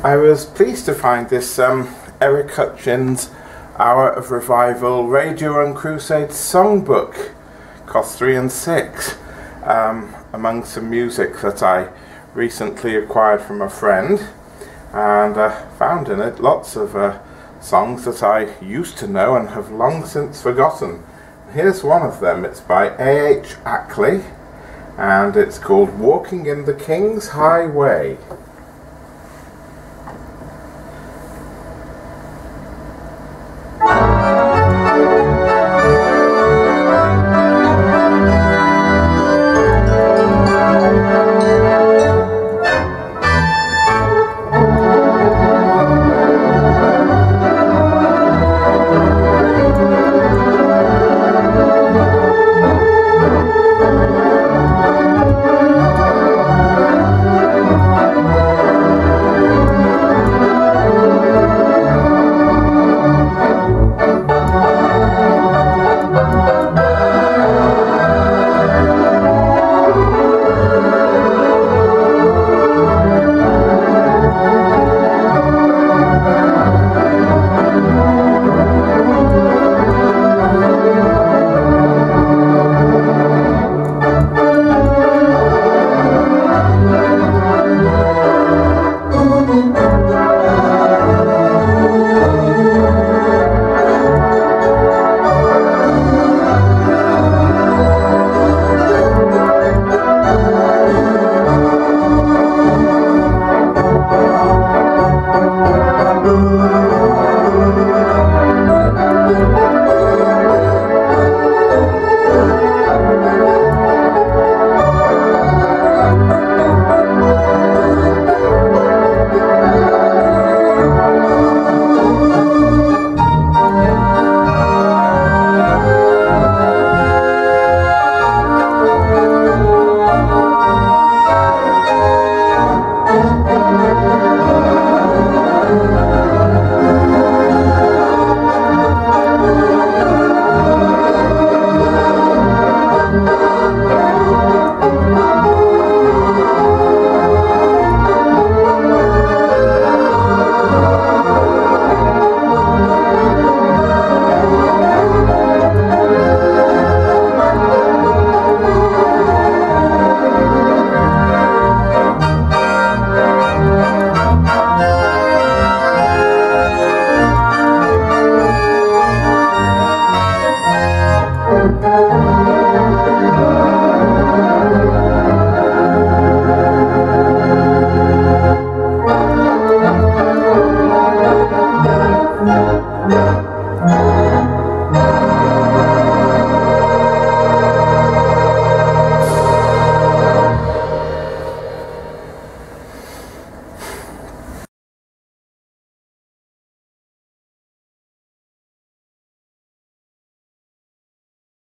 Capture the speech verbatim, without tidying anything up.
I was pleased to find this um, Eric Hutchings Hour of Revival Radio and Crusade songbook, cost three and six, um, among some music that I recently acquired from a friend, and uh, found in it lots of uh, songs that I used to know and have long since forgotten. Here's one of them. It's by A H Ackley and it's called Walking in the King's Highway.